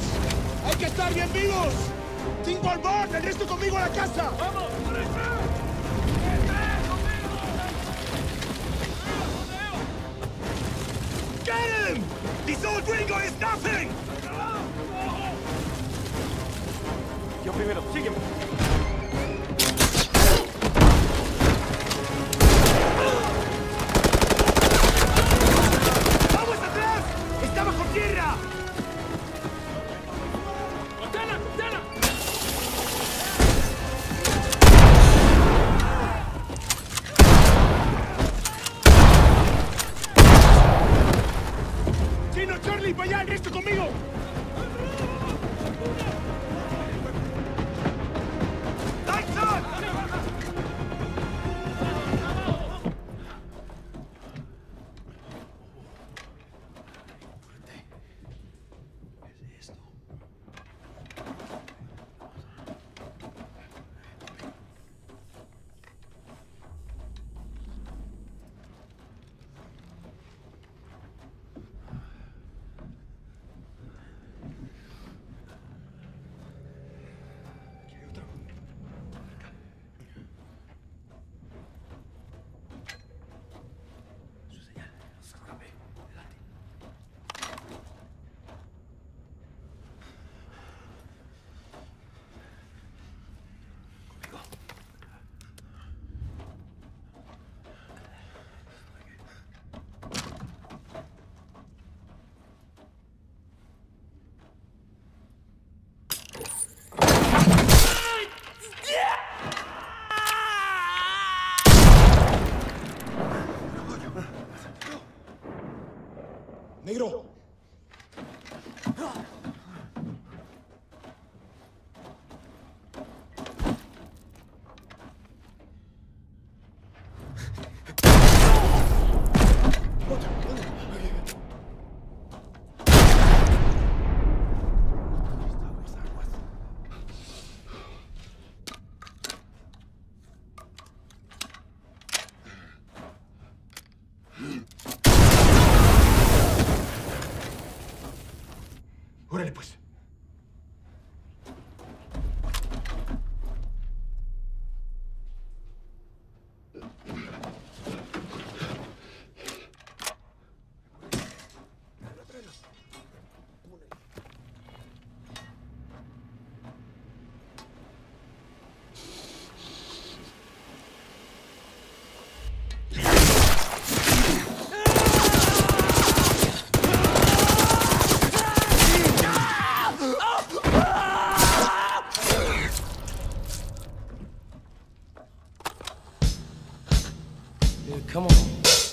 ¡Hay que estar bien vivos! 5 al bord, el resto conmigo a la casa. ¡Vamos! Get him! This old gringo is nothing! Yo primero, sígueme. ¡Vamos atrás! ¡Está bajo tierra! ¡Cortala, cortala! ¡Chino, Charlie, para allá! ¡El resto conmigo! ¡Negro! ¡Órale, pues! Dude, come on.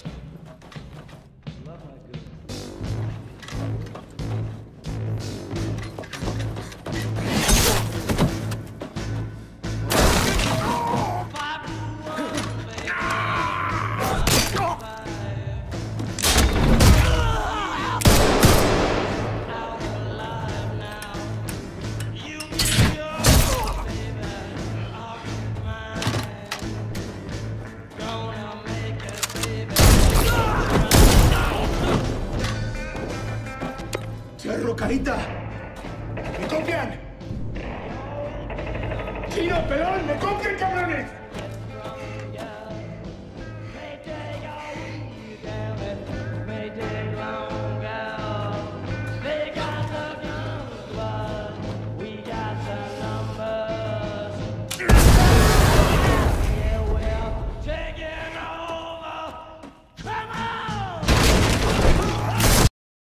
¡Cerro, carita! ¡Me copian! ¡Chino, pelón! ¡Me copian, cabrones!